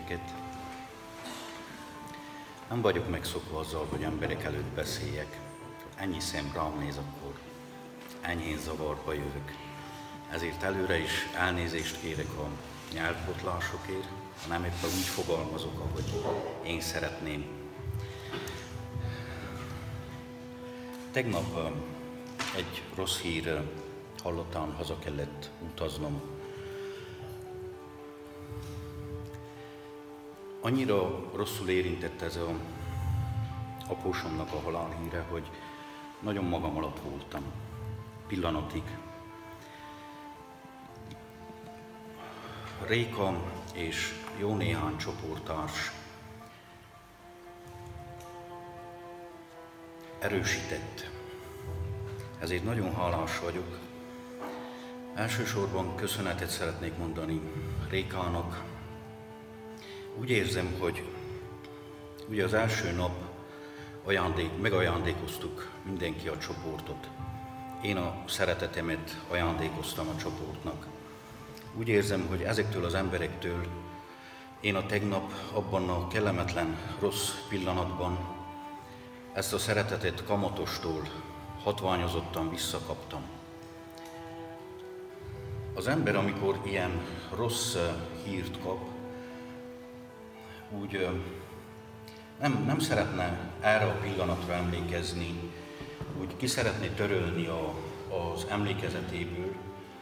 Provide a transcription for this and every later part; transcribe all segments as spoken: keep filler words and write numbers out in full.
titeket. Nem vagyok megszokva azzal, hogy emberek előtt beszéljek. Ennyi szem rám néz, akkor enyhén zavarba jövök. Ezért előre is elnézést kérek a nyelvbotlásokért, ha nem éppen úgy fogalmazok, ahogy én szeretném. Tegnap egy rossz hír hallatán haza kellett utaznom. Annyira rosszul érintett ez a apósomnak a halálhíre, hogy nagyon magam alatt voltam. Pillanatig. Réka és jó néhány csoporttárs erősített. Ezért nagyon hálás vagyok. Elsősorban köszönetet szeretnék mondani Rékának. Úgy érzem, hogy ugye az első nap ajándék, megajándékoztuk mindenki a csoportot. Én a szeretetemet ajándékoztam a csoportnak. Úgy érzem, hogy ezektől az emberektől én a tegnap abban a kellemetlen, rossz pillanatban ezt a szeretetet kamatostól hatványozottan visszakaptam. Az ember, amikor ilyen rossz hírt kap, úgy nem, nem szeretne erre a pillanatra emlékezni, úgy ki szeretné törölni a, az emlékezetéből,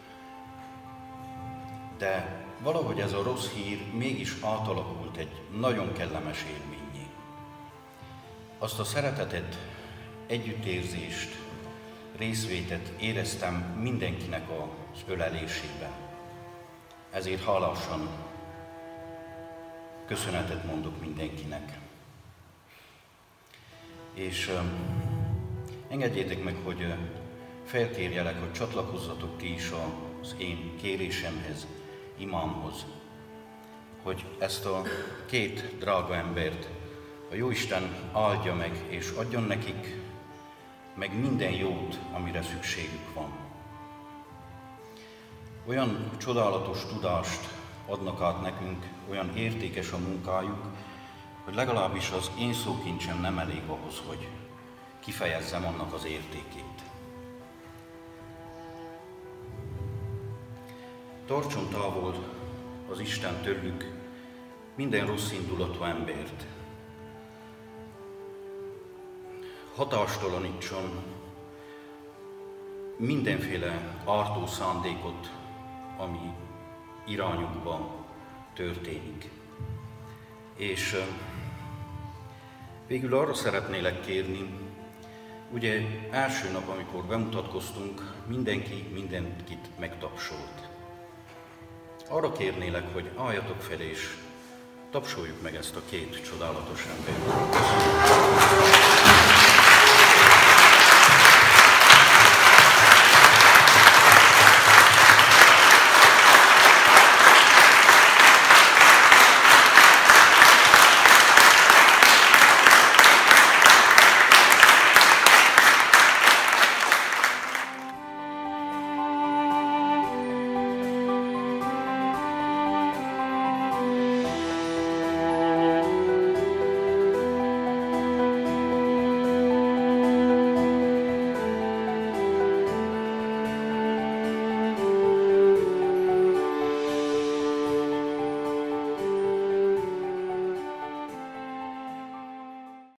de valahogy ez a rossz hír mégis átalakult egy nagyon kellemes élményé. Azt a szeretetet, együttérzést, részvétet éreztem mindenkinek az ölelésében. Ezért hálásan köszönetet mondok mindenkinek. És uh, engedjétek meg, hogy uh, felkérjelek, hogy csatlakozzatok ti is az én kérésemhez, imámhoz, hogy ezt a két drága embert a Jóisten áldja meg, és adjon nekik meg minden jót, amire szükségük van. Olyan csodálatos tudást adnak át nekünk, olyan értékes a munkájuk, hogy legalábbis az én szókincsem nem elég ahhoz, hogy kifejezzem annak az értékét. Tartson távol az Isten tőlük minden rossz indulatú embert. Hatástalanítson mindenféle ártó szándékot, ami irányukban történik. És végül arra szeretnélek kérni, ugye első nap, amikor bemutatkoztunk, mindenki mindenkit megtapsolt. Arra kérnélek, hogy álljatok fel és tapsoljuk meg ezt a két csodálatos embert.